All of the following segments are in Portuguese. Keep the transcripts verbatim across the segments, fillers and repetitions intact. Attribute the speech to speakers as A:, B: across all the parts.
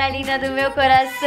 A: galera linda do meu coração.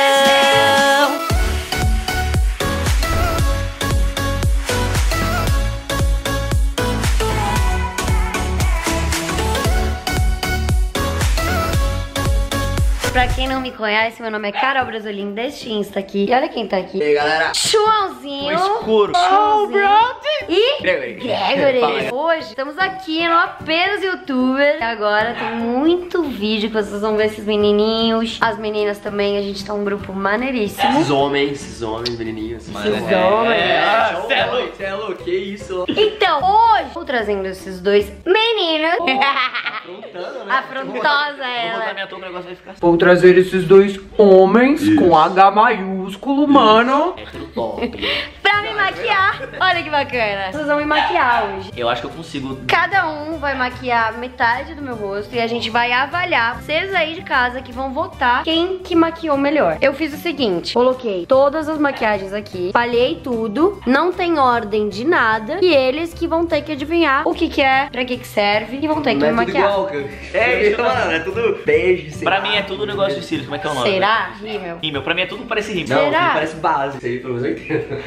A: Pra quem não me conhece, meu nome é Carol Brasolim, deste Insta aqui. E olha quem tá aqui.
B: E aí, galera?
A: Joãozinho.
C: O escuro.
A: Oh, brother. E
C: Gregory.
A: Gregory. Hoje estamos aqui no Apenas Youtuber. E agora tem muito vídeo que vocês vão ver esses menininhos. As meninas também, a gente tá um grupo maneiríssimo.
B: Esses homens, esses homens, menininhos.
A: Esses homens.
B: É,
C: Cê é louco.
B: Cê é louco, que isso?
A: Então, hoje, tô trazendo esses dois meninos.
B: Afrontando, né?
A: Afrontosa
C: Vou botar
A: ela.
C: minha touca, o negócio vai ficar assim.
D: Vou trazer esses dois homens com H maiúsculo, mano.
B: Top.
A: Pra me maquiar. Olha que bacana. Vocês vão me maquiar hoje.
C: Eu acho que eu consigo.
A: Cada um vai maquiar metade do meu rosto e a gente vai avaliar. Vocês aí de casa que vão votar quem que maquiou melhor. Eu fiz o seguinte, coloquei todas as maquiagens aqui, espalhei tudo, não tem ordem de nada e eles que vão ter que adivinhar o que que é, pra que que serve e vão ter que
B: Não
A: me
B: é tudo
A: maquiar.
B: igual, cara.
C: É isso,
B: mano, é tudo beijo, sei
C: Pra
B: lá.
C: mim é tudo negócio de cílios. Como é que é o nome?
A: Será? Rímel.
C: Rímel. Pra mim é tudo parece rímel.
B: Não,
A: Será?
B: que parece base. Isso aí, pelo menos eu entendo.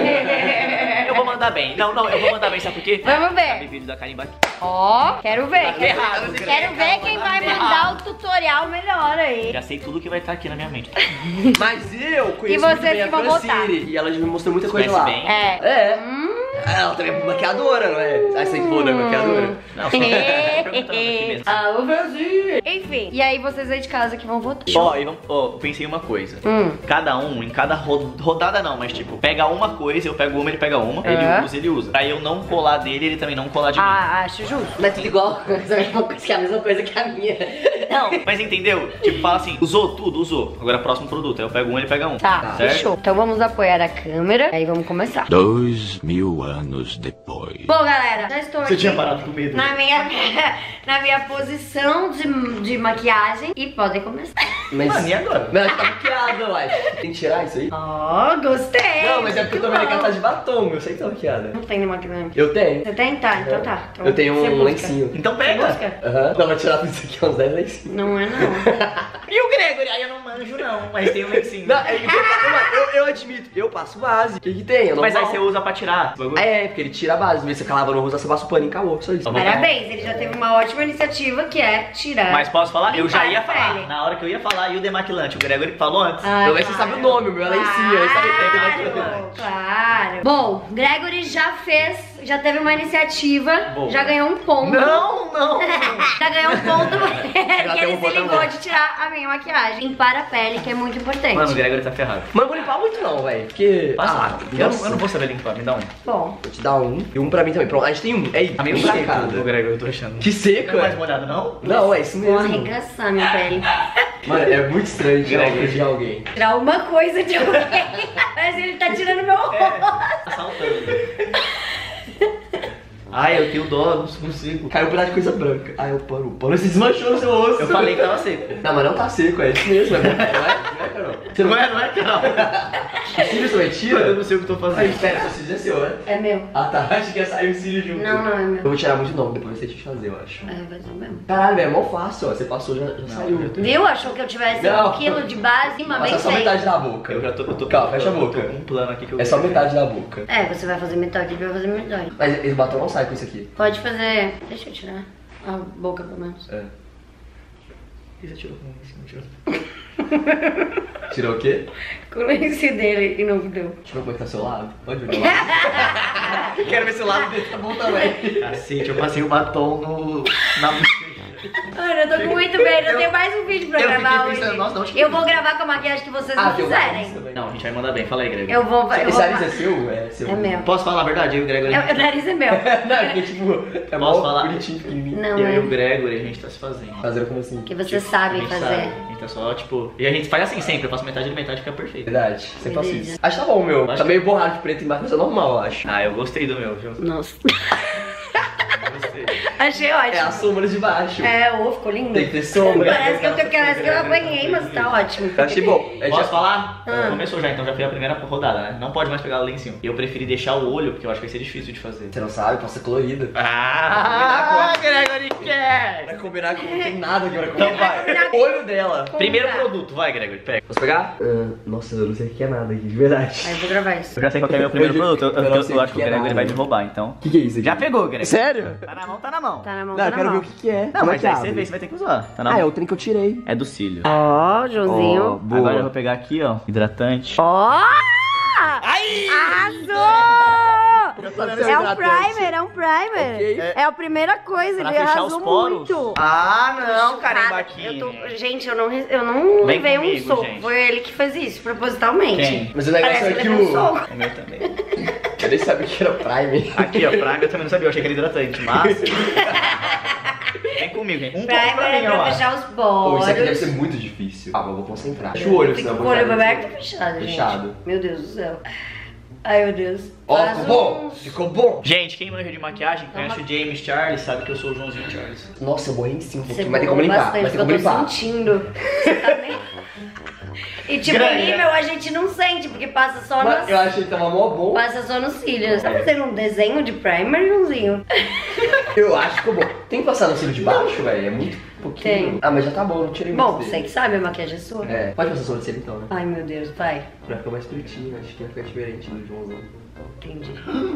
C: Eu vou mandar bem. Não, não, eu vou mandar bem, sabe por quê?
A: Vamos ver.
C: Sabe vídeo da Karimba aqui.
A: Ó, quero ver. Quero,
C: errado,
A: quero ver quem vai mandar o tutorial melhor aí.
C: Já sei tudo que vai estar aqui na minha mente.
B: Mas eu conheço
A: E
B: muito
A: vocês
B: bem
A: que
B: a
A: vão votar?
B: Francine. E ela já me mostrou muita coisa
C: Conhece
B: lá.
C: bem?
A: É.
B: É.
A: Hum.
B: Ela também é maquiadora, não é? Ah, você que falou, não é maquiadora?
C: Não, só perguntando aqui mesmo.
A: Ah, o Brasil. Enfim, e aí vocês aí de casa que vão votar.
C: Ó, e vamos- ó, eu pensei em uma coisa.
A: Hum.
C: Cada um, em cada ro- rodada não, mas tipo, pega uma coisa, eu pego uma, ele pega uma,
A: É.
C: ele usa, ele usa. Pra eu não colar dele, ele também não colar de mim.
A: Ah, acho justo.
B: Não é tudo igual, mas é a mesma coisa que a mesma coisa que a minha.
C: Não, mas entendeu? Tipo, fala assim, usou tudo, usou. Agora próximo produto, aí eu pego um, ele pega um.
A: Tá,
C: Certo?
A: fechou. Então vamos apoiar a câmera. Aí vamos começar.
E: Dois mil anos depois.
A: Bom, galera, já estou
C: Você
A: aqui
C: tinha parado com medo?
A: na minha, na minha posição de, de maquiagem e podem começar.
B: Mas.
C: Mano, e agora?
B: Mas ela tá maquiada, eu acho. Tem que tirar isso aí?
A: Ó, gostei.
B: Não, mas é porque eu tô vendo que ela tá
A: bom.
B: de batom, eu sei que tá maquiada.
A: Não tem nenhuma aqui mesmo.
B: Eu tenho.
A: Você tem? Tá, então tá. Então
B: Eu tenho
A: você
B: um
A: busca.
B: lencinho.
C: Então
A: Você
C: pega.
A: busca?
B: Aham. Não, vai tirar tudo isso aqui, uns dez lencinhos.
A: Não é não.
C: E o Gregory? Aí eu não manjo não, mas tem um lencinho.
B: Não, é que eu, eu, eu admito, eu passo base. O que que tem? Eu não
C: Mas aí você usa pra tirar. o bagulho.
B: É, porque ele tira a base. Em vez de você calava no rosto, você passa o paninho e acabou. Só isso.
C: Tá bom.
A: Parabéns, ele já teve uma ótima iniciativa que é tirar.
C: Mas posso falar? Eu já
A: limpar
C: ia
A: a
C: falar.
A: pele.
C: Na hora que eu ia falar, e o demaquilante? O Gregory falou antes.
A: Ah,
B: Pelo menos você sabe o nome, o meu é lencinho. Aí sabe o que é
A: Claro,
B: demaquilante.
A: claro. Bom, Gregory já fez, já teve uma iniciativa,
C: Boa.
A: já ganhou um ponto.
C: Não, não.
A: Já ganhou um ponto porque
B: tem
A: ele
B: um
A: se
B: ponto
A: ligou
B: bom.
A: de tirar a minha maquiagem. Limpar a pele, que é muito importante.
C: Mano, o Gregory tá ferrado.
B: Mas não vou limpar muito não, velho. Porque...
C: Passa.
B: Ah,
C: eu, não, eu não vou saber limpar, me dá um.
A: Bom,
B: Vou te dar um. E um pra mim também. Pronto, a gente tem um. É isso.
C: Tá meio
B: um pra
C: seco
B: cada.
C: o Gregory, eu tô achando.
B: Que seco,
C: Não é mais
B: é?
C: molhado, não?
B: Não, é isso
A: vou
B: mesmo.
A: arregaçar minha pele.
B: Mano, é muito estranho tirar uma
C: Gregory.
B: coisa de alguém.
A: Tirar uma coisa de alguém. Mas ele tá tirando meu rosto.
C: Tá saltando. Ai, eu tenho dó, não consigo.
B: Caiu um pedaço de coisa branca. Aí eu paro. O pano se desmanchou no seu rosto.
C: Eu falei que tava seco.
B: Não, mas não tá seco, é isso mesmo. É bom, não é? Não é, Carol? Você
C: Não é, não é, Carol?
B: Os cílios também tira?
C: Eu não sei o que eu tô
B: Aí,
C: fazendo.
B: espera, seu cílio é seu, né?
A: É meu.
B: Ah, tá. Acho que ia sair o cílio junto.
A: Não, não é
B: Eu
A: meu.
B: vou tirar muito nome, depois você te fazer, eu acho.
A: É, vai ser mesmo.
B: Caralho, velho, é mó fácil, ó. Você passou, já, já saiu.
C: eu tô-
A: Viu? Achou que eu tivesse
B: Não.
A: um quilo de base, mas bem
B: Passa só
A: sei.
B: metade da boca.
C: Eu já tô, eu tô,
B: Calma, fecha a
C: eu
B: boca.
C: tô com um plano aqui que eu
B: É só metade da boca.
A: É, você vai fazer metade, ele vai fazer metade.
B: Mas esse batom não sai com isso aqui.
A: Pode fazer. Deixa eu tirar a boca pelo menos.
B: É.
C: E você tirou com isso? Não tirou?
B: Tirou o quê?
A: Com o lenço dele e não deu.
B: Deixa eu ver como é que tá seu lado. Pode ver meu lado. Quero ver seu lado dele, tá bom também.
C: Cacete, eu passei o batom no... na bochecha.
A: Mano, eu tô com muito medo. Eu tenho mais um vídeo pra
C: eu
A: gravar
C: fiquei
A: hoje.
C: pensando, nossa, de onde que
A: eu
C: veio
A: vou gravar com a maquiagem que vocês
B: Ah,
A: não
B: tem um
A: fizerem.
B: nariz também.
C: Não, a gente vai mandar bem. Fala aí, Gregory.
A: Eu vou. Eu
B: Esse
A: vou
B: nariz é seu? É seu?
A: É meu.
C: Posso falar a verdade? Eu e o Gregory...
A: Eu- O nariz é meu.
B: Não, porque tipo, é
C: Posso
B: mó
C: falar?
B: bonitinho, pequenininho.
A: Não,
C: Eu e
A: é.
C: o Gregory, a gente tá se fazendo.
B: Fazendo como assim?
A: Que vocês
C: A
A: sabem
C: gente
A: fazer.
C: sabe. A gente tá só, tipo... E a gente faz assim sempre. Eu faço metade de metade e fica perfeito.
B: Verdade, sempre faço
A: Beleza.
B: isso. Acho que tá bom, meu.
C: Acho
B: Tá
C: que-
B: meio borrado de preto embaixo, mas é normal, eu acho.
C: Ah, eu gostei do meu, viu?
A: Nossa.
C: Gostei.
A: Achei ótimo.
B: É a sombra de baixo.
A: É, ô, ficou lindo.
B: Tem que ter sombra.
A: Parece que eu, parece que eu apanhei, mas tá ótimo.
B: Eu achei bom. É,
C: Posso
B: já-
C: falar?
A: Ah.
C: Começou já, então já fez a primeira rodada, né? Não pode mais pegar o lencinho. Eu preferi deixar o olho, porque eu acho que vai ser difícil de fazer.
B: Você não sabe, pode ser colorido.
C: Ah, Gregory quer!
B: Vai combinar com não tem nada aqui pra
C: Então
B: combinar.
C: vai.
B: Olho dela.
C: Primeiro produto, vai, Gregory, pega.
B: Posso pegar? Ah, nossa, eu não sei o que é nada aqui, de verdade.
A: Aí eu vou gravar isso.
C: Eu já sei qual que é meu primeiro
B: Eu-
C: produto, eu, eu-
B: eu não
C: eu
B: sei o
C: acho que
B: que
C: o
B: é
C: Gregory
B: nada.
C: vai me roubar, então.
B: O que, que é isso aqui?
C: Já pegou, Gregory.
B: Sério?
C: Tá na mão, tá na mão.
A: Tá na mão,
B: Não,
A: tá
B: eu
A: na
B: quero ver
A: mão.
B: o que, que é.
C: Não,
B: Como é
C: mas
B: que
C: aí
B: abre?
C: você vê, você vai ter que usar. Tá na
B: Ah,
C: mão.
B: é o trem que eu tirei.
C: É do cílio.
A: Ó, Joãozinho.
B: Ó, boa.
C: Agora eu vou pegar aqui, ó, hidratante.
A: Ó!
C: Ai!
A: Arrasou!
B: falando
A: É um
B: hidratante.
A: primer, é um primer.
B: Ok.
A: É a primeira coisa,
C: Pra
A: ele
C: fechar
A: arrasou
C: os poros.
A: muito.
C: Ah, não,
A: Cara,
C: carimbaquinho.
A: eu tô- Gente, eu não, re- eu não
C: Vem
A: levei um
C: comigo,
A: soco.
C: gente.
A: Foi ele que fez isso, propositalmente.
C: Quem?
B: Mas o negócio
A: Parece
B: é
A: que
B: que
A: ele levou um
B: o...
A: soco.
C: O meu também.
B: Eu nem sabia que era Prime.
C: Aqui, ó, Prime eu também não sabia, eu achei que era hidratante, mas... Vem comigo, hein? Um pouco
A: Primer
C: pra
A: é
C: mim, ó.
A: pra fechar os
B: Pô,
A: poros.
B: isso aqui deve ser muito difícil. Ah, mas eu vou concentrar. Fecha o olho,
A: Fica
B: senão
A: com
B: eu
A: o
B: vou
A: olho
B: ficar-
A: aberto ou fechado, gente?
B: Fechado.
A: Meu Deus do céu. Ai, meu Deus.
B: Ó,
A: Faz
B: ficou bom?
A: uns-
B: Ficou bom?
C: Gente, quem manja de maquiagem, conhece
A: Toma.
C: o James Charles, sabe que eu sou o Joãozinho Charles.
B: Nossa, eu morri em cima um
A: Você
B: pouquinho, mas tem como
A: borrou
B: limpar.
A: bastante,
B: Mas tem como
A: eu tô
B: limpar.
A: sentindo. Você tá bem? E tipo,
C: Grande,
A: rímel
C: né?
A: a gente não sente, porque passa só
B: Mas
A: nas...
B: eu achei que tava mó bom.
A: Passa só nos cílios. Tá fazendo um desenho de primer, Joãozinho?
B: Eu acho que ficou bom. Tem que passar no cílio de baixo, velho? É muito pouquinho.
A: Tem.
B: Ah, mas já tá bom, não tirei muito
A: Bom,
B: dele.
A: você que sabe, a maquiagem é sua.
B: É, pode passar sobrancelha então, né?
A: Ai, meu Deus, vai.
B: Pra ficar mais pretinho, acho que vai ficar diferente do Joãozão.
A: Entendi.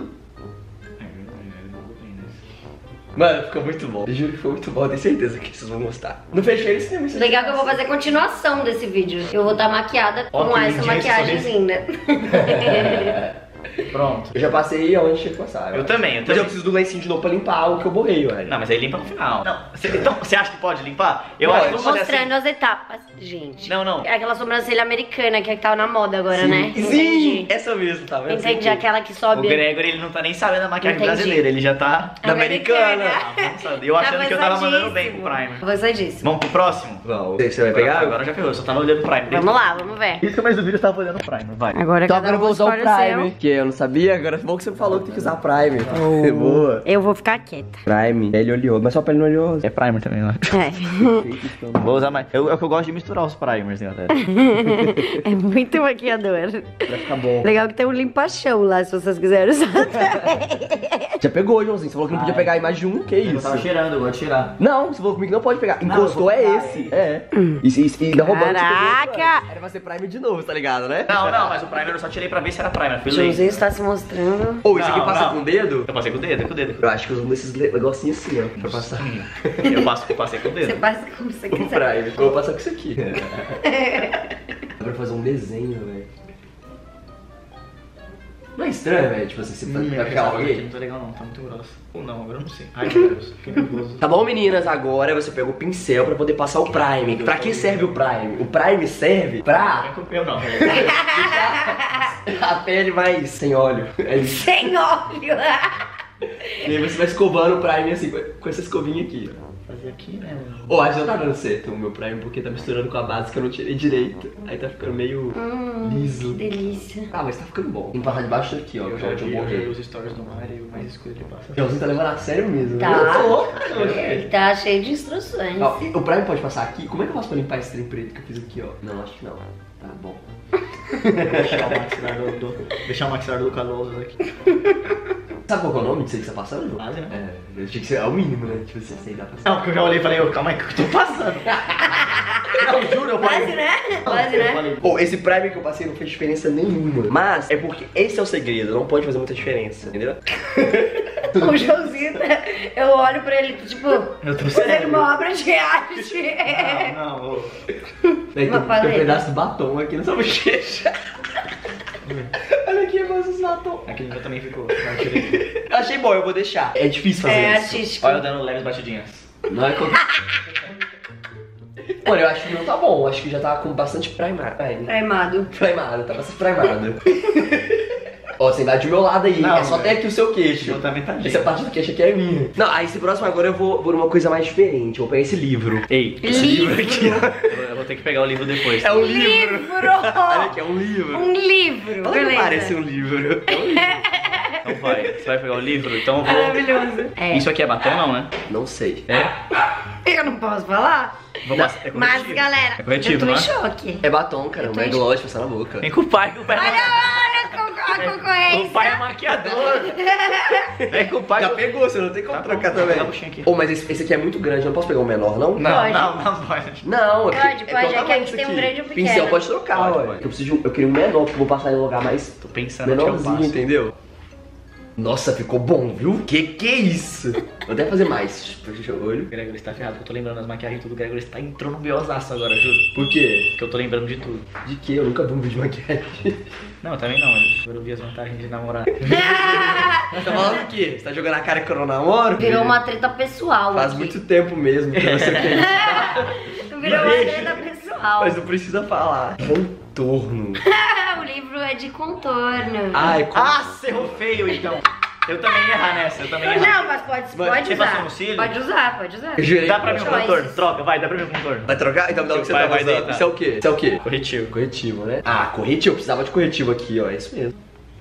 B: Mano, ficou muito bom. Eu juro que ficou muito bom, eu tenho certeza que vocês vão gostar. Não fechei esse filme.
A: Legal que eu vou fazer continuação desse vídeo. Eu vou estar maquiada
C: Ó,
A: com
C: que
A: essa
C: lindinho
A: maquiagem
C: esse sorriso.
A: linda.
C: Pronto.
B: Eu já passei aonde tinha que passar.
C: Eu
B: acho.
C: também, eu
B: Mas
C: também.
B: eu preciso do lencinho de novo pra limpar o que eu borrei, velho.
C: Não, mas aí limpa no final. Não, cê, então, você acha que pode limpar? Eu
B: Pode.
C: acho que vamos fazer
A: Mostrando
C: assim.
A: as etapas, gente.
C: Não, não.
A: É aquela sobrancelha americana que tá na moda agora, né?
B: Sim,
A: Entendi.
B: essa mesmo, tá vendo?
A: Entendi, aquela que
C: O
A: sobe.
C: Gregory, ele não tá nem sabendo a maquiagem
A: Entendi.
C: brasileira, ele já tá...
B: Da americana.
C: avançado. Eu achando que eu tava mandando bem com o Primer.
A: Avançadíssimo.
C: Vamos pro próximo?
B: Vamos. Você vai pegar?
C: Agora já ferrou, eu só tava olhando o Primer.
A: Vamos lá, vamos ver.
C: Isso, mas o vídeo eu tava olhando o Primer, vai.
A: Agora
B: Então
A: cada
B: agora eu
A: um
B: vou usar o
A: escolhe o seu.
B: Prime. Que eu não sabia, agora é bom que você me falou que tem que usar Prime. Boa.
A: Eu vou ficar quieta.
B: Prime. Pele oleosa, mas só pele oleosa.
C: É Primer também, né?
A: É.
C: Vou usar mais. Eu, é o que eu gosto de misturar os primers, né, galera?
A: É muito maquiador.
B: Vai ficar bom.
A: Legal que tem um limpa-chão lá, se vocês quiserem usar também.
B: Já pegou, Joãozinho. Você falou que não podia
C: Ai.
B: pegar a mais de um, que
C: Eu
B: isso?
C: tava cheirando, eu gosto de cheirar.
B: Não, você falou comigo que não pode pegar.
C: Não,
B: Encostou
C: eu vou
B: é
C: pegar
B: esse. É. E, e, e ainda roubando. você pegou outro
A: Caraca!
B: antes. Era pra ser Prime de novo, tá ligado, né?
C: Não, não, mas o primer eu só tirei pra ver se era primer. Fui
A: Joãozinho
C: laser.
A: está se mostrando.
B: Ou isso aqui
C: Não,
B: passa
C: não.
B: com o dedo?
C: Eu passei com o dedo, com o dedo.
B: Eu acho que eu uso esses le- negocinhos assim, ó. Pra passar.
C: Eu, passo, eu passei com o
A: Você
C: dedo.
A: passa como você
B: O
A: quiser.
B: Prime. Eu vou passar com isso aqui. Dá pra fazer um desenho, velho. Não é estranho, velho? Tipo assim, você
C: Hum,
B: vai pegar
C: essa aqui
B: alguém?
C: não tá legal não, tá muito grossa. Ou não, agora eu não sei. Ai, meu Deus, fiquei nervoso.
B: Tá bom, meninas? Agora você pega o pincel pra poder passar o Prime. Pra que serve o Prime? O Prime serve pra
C: Eu não.
B: deixar a pele mais sem óleo. É isso.
A: Sem óleo.
B: E aí você vai escovando o Prime assim, com essa escovinha aqui, ó.
C: Fazer aqui, né?
B: Ô, acho que não tá dando certo o meu Prime, porque tá misturando com a base que eu não tirei direito. Aí tá ficando meio
A: Hum,
B: liso.
A: delícia.
B: Ah, mas tá ficando bom. Tem que passar debaixo daqui, ó.
C: Eu
B: que
C: já
B: é onde
C: vi,
B: eu
C: eu já vi
B: borrei.
C: os stories do Mario e o mais escuro ele passa.
B: Então você tá levando a sério mesmo, né?
A: Tá.
B: Eu tô.
A: Ele tá cheio de instruções.
B: Ó, e o Prime pode passar aqui? Como é que eu faço pra limpar esse trem preto que eu fiz aqui, ó? Não, acho que não. Tá bom.
C: Deixar o maxilar do, do, deixar o maxilar do Caloso aqui.
B: Sabe qual que é o nome disso aí que você tá passando, João?
C: Quase, né?
B: É, eu tinha que ser ao mínimo, né? Tipo assim, sei dá pra
C: Não, porque eu já olhei e falei, ô, calma aí, o que eu tô passando? Não, juro, eu
A: Quase,
C: falei.
A: né? Quase,
C: Eu
A: né?
C: falei.
B: Pô, esse Prime que eu passei não fez diferença nenhuma. Mas é porque esse é o segredo, não pode fazer muita diferença, entendeu?
A: O Joãozinho, tá- eu olho pra ele, tipo,
C: Eu tô
A: fazendo
C: sério.
A: uma obra de arte.
C: Não, não, ô.
B: Aí
A: Mas
B: tem,
A: fala
B: tem um
A: aí.
B: pedaço de batom aqui na sua bochecha. Olha aqui, meus os batom.
C: Aqui no meu também ficou. Não, eu tirei.
B: Eu achei bom, eu vou deixar. É difícil fazer
A: É
B: isso.
A: artístico.
C: Olha eu dando leves batidinhas.
B: Não é como... Olha, eu acho que não tá bom. Acho que já tá com bastante primado. Prime.
A: Primado.
B: Primado, tá bastante primado. Ó, você vai do meu lado aí.
C: Não,
B: é só
C: velho.
B: até aqui o seu queixo.
C: Eu também tá
B: Essa parte do queixo aqui é minha. Não, aí esse próximo agora eu vou por uma coisa mais diferente. Eu vou pegar esse livro.
C: Ei,
B: Esse livro aqui, ó.
C: eu vou ter que pegar o livro depois.
B: É um livro.
A: Livro!
B: Olha aqui, é um livro.
A: Um livro,
B: Olha que
A: beleza.
B: parece um livro. É um livro.
C: Então vai. Você vai pegar o livro? Então eu vou...
A: Maravilhoso. É.
C: Isso aqui é batom não, né?
B: Não sei.
C: É?
A: Eu não posso falar.
C: Vou passar. É
A: Mas,
C: corretivo.
A: galera,
C: É corretivo,
A: eu tô
C: não
A: em
C: é?
A: choque.
B: É batom, cara.
A: Eu tô
B: Não é
A: em-
B: gloss, passar na boca.
C: Vem com o pai, que o pai é
A: Olha,
C: ma-
A: olha a conco- a concorrência.
C: O pai é maquiador. Vem com o pai.
B: Já pegou, você não tem como
C: Tá
B: trocar
C: bom,
B: também.
C: dá a buchinha aqui.
B: Ô, mas esse, esse aqui é muito grande, eu não posso pegar um menor, não?
C: Não,
A: Pode.
C: não, não pode.
B: Não, é porque
A: Pode, pode, é que
B: tamanho
A: aqui
B: isso
A: tem um grande e um pequeno.
B: Pincel pode trocar,
C: Pode,
B: ué.
C: pode.
B: Eu preciso de um, eu queria um menor, porque eu vou passar em um lugar mais
C: Tô pensando que eu
B: menorzinho,
C: passo.
B: entendeu? Nossa, ficou bom, viu? Que que é isso? Vou até fazer mais. Fecha o olho.
C: O Gregory está ferrado, porque eu tô lembrando das maquiagens e tudo. O Gregory está entrou no biosaço agora, juro.
B: Por quê?
C: Porque eu tô lembrando de tudo.
B: De que? Eu nunca vi um vídeo de maquiagem.
C: Não, eu também não, mas eu vi as vantagens de namorar.
B: Tá falando o quê? Você tá jogando a cara que eu não namoro?
A: Virou uma treta pessoal.
B: Faz
A: aqui.
B: muito tempo mesmo que você fez.
A: Virou uma treta pessoal.
B: Mas não precisa falar. Contorno.
A: O livro é de contorno.
B: Ai, como...
C: Ah, você errou feio, então. Eu também ia errar nessa, eu também ia errar.
A: Não, mas pode,
B: Mas
A: pode
C: você
A: usar.
C: passou no cílio?
A: Pode usar, pode usar.
B: Eu jurei.
C: Dá pra mim um
A: Choices.
C: contorno? Troca, vai, dá pra mim um contorno.
B: Vai trocar? Então me dá o que você
C: Vai,
B: tá
C: vai
B: usando.
C: deitar.
B: Isso é o quê? Isso é o quê?
C: Corretivo.
B: Corretivo, né? Ah, corretivo. Eu precisava de corretivo aqui, ó. É isso mesmo.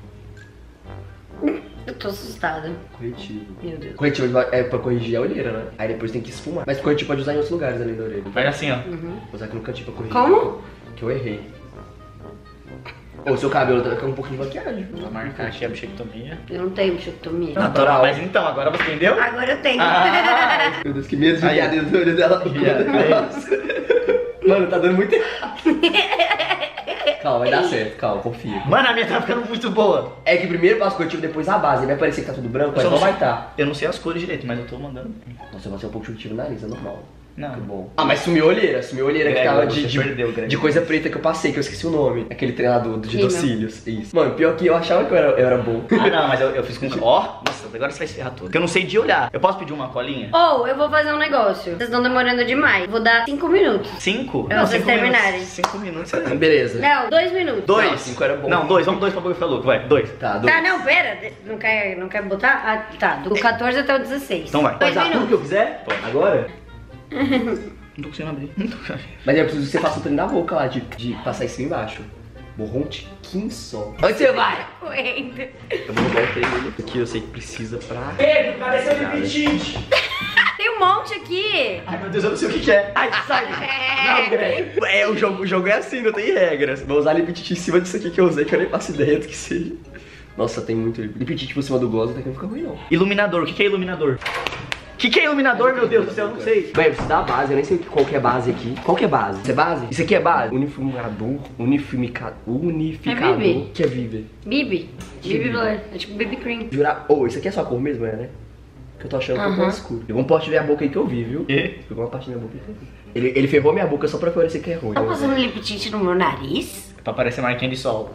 A: Eu tô assustada.
B: Corretivo.
A: Meu Deus.
B: Corretivo é pra corrigir a olheira, né? Aí depois tem que esfumar. Mas corretivo pode usar em outros lugares além da orelha.
C: Faz assim, ó.
A: Uhum.
B: Vou usar aqui no cantinho pra corrigir.
A: Como?
B: Que eu errei. Ô, seu cabelo tá com um pouquinho de maquiagem.
C: Vou marcar aqui a bichectomia.
A: Eu não tenho bichectomia.
B: Natural.
C: Mas então, agora você entendeu?
A: Agora eu tenho.
C: Ah,
B: Meu Deus, que medo de
C: Aí.
B: enfiar dentro do olho dela. Mano, tá dando muito errado. Calma, vai dar certo. Calma, confia.
C: mano, a minha tá ficando muito boa.
B: É que primeiro passa o corretivo, depois a base. Vai parecer que tá tudo branco, mas
C: só
B: não
C: não
B: vai
C: sei-
B: tá.
C: Eu não sei as cores direito, mas eu tô mandando.
B: Nossa, eu vou ser um pouco de corretivo no nariz, é normal.
C: Não.
B: Que bom. Ah, mas sumiu a olheira, sumiu a olheira que
C: Greg,
B: tava
C: você
B: de, de,
C: perdeu, Greg.
B: de coisa preta que eu passei, que eu esqueci o nome. Aquele treinador de
A: Rímel.
B: docílios. Isso. Mano, pior que eu achava que eu era, eu era bom.
C: Ah, não, mas eu, eu fiz com... Ó, nossa, agora você vai se ferrar todo. Porque eu não sei de olhar. Eu posso pedir uma colinha?
A: Ou, eu vou fazer um negócio. Vocês estão demorando demais. Vou dar cinco minutos.
C: Cinco?
A: Pra vocês
C: cinco
A: terminarem.
C: minutos. Cinco minutos.
B: Beleza.
A: Não, dois minutos.
C: Dois.
B: Não, cinco era bom.
C: Não, dois. Vamos dois pra boca ficar louco. Vai, dois.
B: Tá, dois.
A: Tá, não, pera. Não quer, não quer botar? Ah, tá. Do catorze até o dezesseis.
C: Então vai.
A: Dois
B: Pode usar tudo que
A: minutos.
B: eu quiser?
C: Pode.
B: Agora?
C: Não tô conseguindo abrir. Não tô conseguindo abrir.
B: Mas eu preciso que você faça o treino da boca lá, de, de passar em cima e embaixo. Borrou um tiquinho só. Onde você vai?
A: Correndo.
B: Eu vou roubar o treino. Aqui eu sei que precisa pra...
C: Pedro, cadê seu lipitite?
A: Tem um monte aqui.
C: Ai, meu Deus, eu não sei o que que é. Ai, sai.
A: Não,
B: Greg. É, o jogo, o jogo é assim, não tem regras. Vou usar lipitite em cima disso aqui que eu usei, que eu nem faço ideia do que seja. Nossa, tem muito lipitite por cima do gloss, até que não fica ruim, não.
C: Iluminador. O que que é iluminador? O que que é iluminador, meu Deus do céu? Eu não sei.
B: Bem, eu preciso da base, eu nem sei qual que é base aqui. Qual que é base? Isso é base? Isso aqui é base? Uniformador, unifica, unificador.
A: É Bibi.
B: Que é Viver.
A: Bibi.
B: Que
A: Bibi
B: Bibi?
A: Blur. É tipo Bibi Cream.
B: Jurar. Ô, isso aqui é sua cor mesmo, é, né? Que eu tô achando que eu tô
A: Aham.
B: escuro. Pegou um pote de minha boca aí que eu vi, viu?
C: E?
B: Pegou uma parte da minha boca aí que eu vi. Ele, ele ferrou minha boca só pra parecer que é ruim.
A: Tá passando lip tint no meu nariz?
C: Pra parecer marquinha de sol.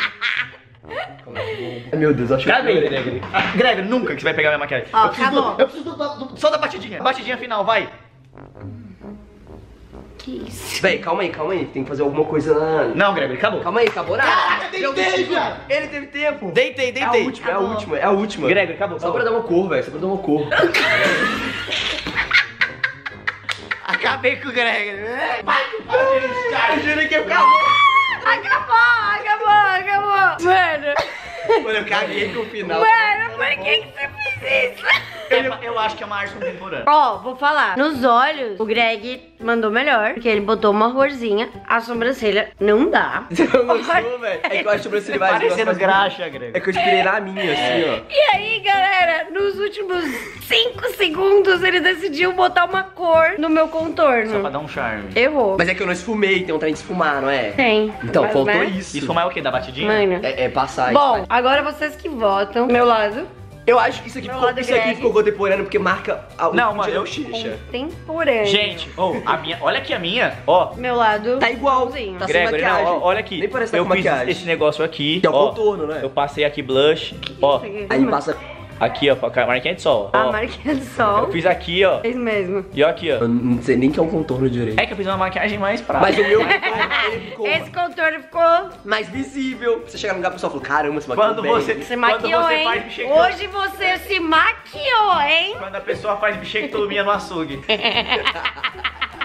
B: Ai, meu Deus, eu acho que...
C: Cadê, Gregory? Ah, Gregory, nunca que você vai pegar minha maquiagem.
A: Ó,
C: eu preciso do-
A: acabou.
C: eu preciso do, do- só da batidinha. Batidinha final, vai.
A: Que isso?
B: Véi, calma aí, calma aí. Tem que fazer alguma coisa na...
C: Não, Gregory, acabou.
B: Calma aí, acabou nada.
C: Caraca,
B: Eu
C: deitei,
B: decidi.
C: viado.
B: Ele teve tempo.
C: Deitei,
B: É a
C: deitei.
B: última, é a
A: Acabou.
B: última, é a última.
C: Gregory, acabou.
B: Só
C: acabou.
B: pra dar uma cor, velho. Só pra dar uma cor.
C: Acabei com o Gregory.
B: Eu juro que eu acabou.
A: Acabou, acabou, acabou. Mano,
B: Mano, eu caguei com o final.
A: mano, por que, que você fez isso?
C: Eu, eu acho que é uma arte contemporânea.
A: Ó, vou falar. Nos olhos, o Greg mandou melhor, porque ele botou uma corzinha. A sobrancelha não dá.
B: Você não gostou, velho? É que eu acho que você vai
C: Parecendo graxa, Gregory.
B: É que eu inspirei na minha, assim, ó.
A: E aí, galera, nos últimos cinco segundos, ele decidiu botar uma cor no meu
C: Só pra
A: contorno.
C: dar um charme.
A: Errou.
B: Mas é que eu não esfumei, tem um trem de esfumar, não é?
A: Tem.
B: Então,
A: Mas,
B: faltou
A: né?
B: isso.
C: Isso é o quê? Da batidinha?
A: Mano.
B: É, é passar
A: Bom,
B: isso.
A: agora vocês que votam. Meu lado.
B: Eu acho que isso aqui,
A: Meu
B: ficou,
A: lado
B: isso aqui
A: Greg.
B: ficou contemporâneo porque marca a o
C: Não,
B: tipo
C: mano,
B: de
C: eu-
B: bochecha.
A: Contemporâneo.
C: Gente, oh, a minha, olha aqui a minha, ó.
A: Meu lado.
B: Tá igual.
A: igualzinho.
B: Tá sem
C: Gregory, não,
B: maquiagem.
C: ó, olha aqui.
B: Nem parece que tá
C: eu
B: com
C: fiz
B: maquiagem.
C: esse negócio aqui,
B: Que é o
C: ó.
B: contorno, né?
C: Eu passei aqui blush, ó.
A: Isso aqui.
B: Aí passa...
C: Aqui, ó, com a marquinha de sol, ó.
A: A marquinha do sol.
C: Eu fiz aqui, ó.
A: É isso mesmo.
C: E ó aqui, ó.
B: Eu não sei nem que é um contorno direito.
C: É que eu fiz uma maquiagem mais prática.
B: Mas o meu contorno, ele ficou
A: Esse contorno ficou...
B: mais visível. Você chegar no lugar e o pessoal falou, caramba, você maquiou
C: Quando
B: bem.
C: você,
A: Você
C: quando
A: maquiou,
C: você
A: hein?
C: faz bichectomia.
A: Hoje você se maquiou, hein?
C: Quando a pessoa faz bichectomia no açougue.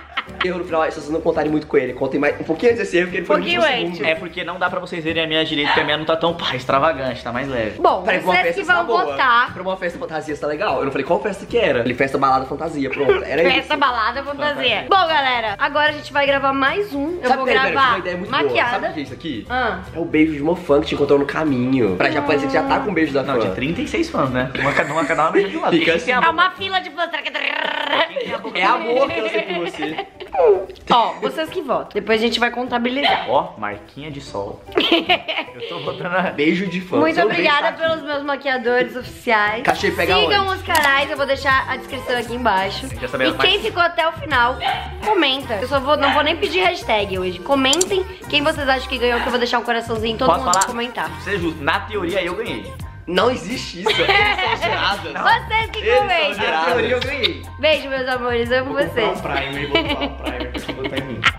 B: erro no final, se vocês não contarem muito com ele. Contem mais um pouquinho antes desse erro, porque ele foi no
A: Pouquinho
B: último
A: antes.
B: segundo.
C: É porque não dá pra vocês verem a minha direita, porque a minha não tá tão pá, extravagante, tá mais leve.
A: Bom,
B: Peraí, pra uma
A: vocês
B: festa
A: que
B: tá
A: vão
B: boa.
A: votar.
B: Pra uma festa fantasia, você tá legal? Eu não falei qual festa que era. Falei festa, balada, fantasia, pronto. Era
A: Festa,
B: isso.
A: balada, fantasia. Bom, galera, agora a gente vai gravar mais um. Eu
B: Sabe,
A: vou
B: peraí, peraí, eu tive
A: gravar
B: uma ideia muito boa. Sabe o
A: maquiada.
B: que é isso aqui?
A: Ah.
B: É o beijo de uma fã que te encontrou no caminho. Pra já parecer que já tá com o beijo da
C: Não,
B: fã.
C: tinha trinta e seis fãs, né? Uma, uma cada uma beija de um lado.
B: Fica
C: Quem
B: assim.
C: tem a
A: É
C: boca-
A: uma fila de fãs.
B: É amor que eu sei por você.
A: Ó, vocês que votam. Depois a gente vai contabilizar.
C: Ó, marquinha de sol. Eu tô botando a...
B: Beijo de fã.
A: Muito
B: Seu beijo
A: obrigada
B: tá aqui.
A: pelos meus maquiadores oficiais.
B: Cachê pega
A: Sigam
B: onde?
A: os canais, eu vou deixar a descrição aqui embaixo.
C: Quer saber
A: E
C: mais?
A: quem ficou até o final, comenta. Eu só vou, não vou nem pedir hashtag hoje. Comentem quem vocês acham que ganhou, que eu vou deixar um coraçãozinho em todo
C: Posso
A: mundo
C: falar?
A: comentar.
C: Pra ser justo, na teoria eu ganhei.
B: Não existe isso. Eles são geradas.
A: Vocês que
B: Eles são
A: comentem.
B: geradas.
C: Na teoria eu ganhei.
A: Beijo, meus amores. Amo vocês.
C: Vou comprar um primer, vou comprar um primer pra botar em mim.